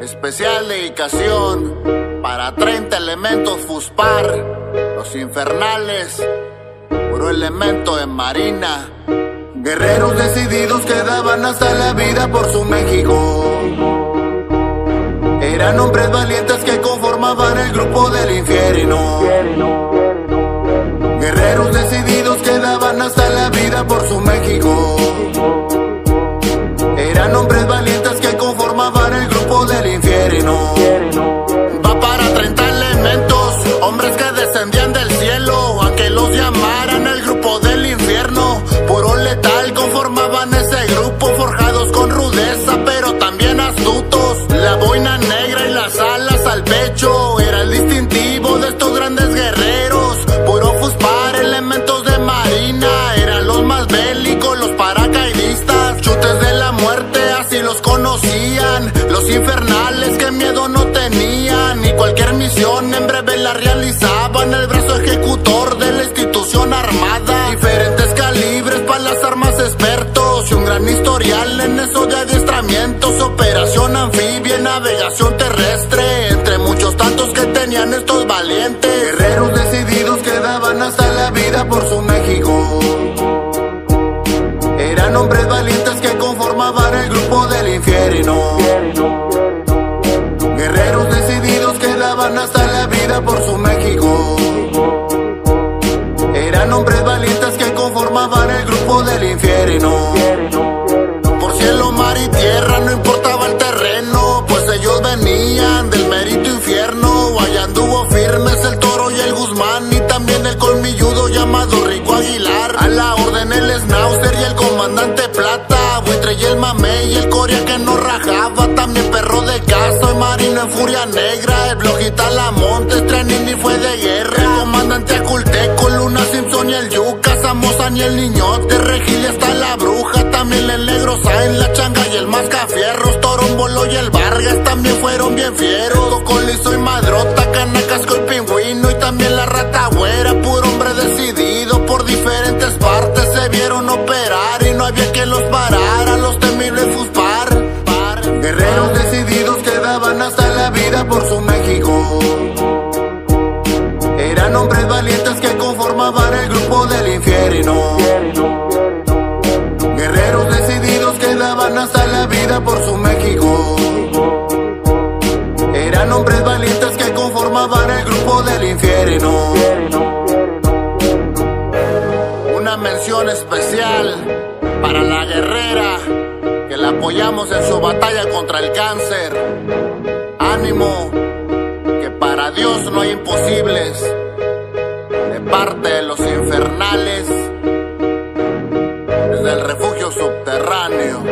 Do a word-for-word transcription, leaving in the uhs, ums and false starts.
Especial dedicación para treinta elementos Fuspar, los infernales, puro elemento de marina. Guerreros decididos que daban hasta la vida por su México. Eran hombres valientes que conformaban el grupo del infierno. Guerreros decididos que daban hasta la vida por su México. Eran hombres valientes que conformaban el grupo del infierno. Va para treinta elementos, hombres que descendían del cielo, aunque los llamaran el grupo del infierno. Puro letal conformaban ese grupo, forjados con rudeza, pero también astutos. La boina negra y las alas al pecho era el distintivo de estos grandes guerreros. Puro Fuspar, elementos de marina, eran los más bélicos, los paracaidistas. Chutes de la muerte, así los conocían. Los infernales que miedo no tenían, y cualquier misión en breve la realizaban. El brazo ejecutor de la institución armada. Diferentes calibres para las armas expertos, y un gran historial en eso de adiestramientos. Operación anfibia, navegación terrestre, entre muchos tantos que tenían estos valientes. Guerreros decididos que daban hasta la vida por su México. Eran hombres valientes que conformaban el grupo del infierno. Guerreros decididos que daban hasta la vida por su México. Eran hombres valientes que conformaban el grupo del infierno. Por cielo, mar y tierra, no importaba el terreno, pues ellos venían del mérito infierno. Allá anduvo firmes el Toro y el Guzmán, y también el colmilludo llamado Rico Aguilar. A la orden el Schnauzer y el comandante Plata, Buitre y el Mamey y el Coria que no rajaba. También Perro de Castro y Marino en Furia Negra. El Blojita Lamontes, Trenini fue de guerra. El comandante Aculteco, Luna Simpson y el Yuca, Samozan y el Niñote, Regil y hasta la Bruja. También el Negro Sainz, la Changa y el Mascafierros. Torombolo y el Vargas también fueron bien fieros. Cocolizo y Madrota, Canacasco y Pingüino, y también la Rata Güera. Puro hombre decidido, por diferentes partes se vieron operar, y no había quien los parara. Los temibles Fuspar, guerreros decididos que daban hasta la vida por su México. Eran hombres valientes que conformaban el grupo del infierno. Guerreros decididos que daban hasta la vida por su México. Eran hombres valientes que conformaban el grupo del infierno. Una mención especial para la guerrera, que la apoyamos en su batalla contra el cáncer. Ánimo, que para Dios no hay imposibles. De parte de los infernales, desde el refugio subterráneo.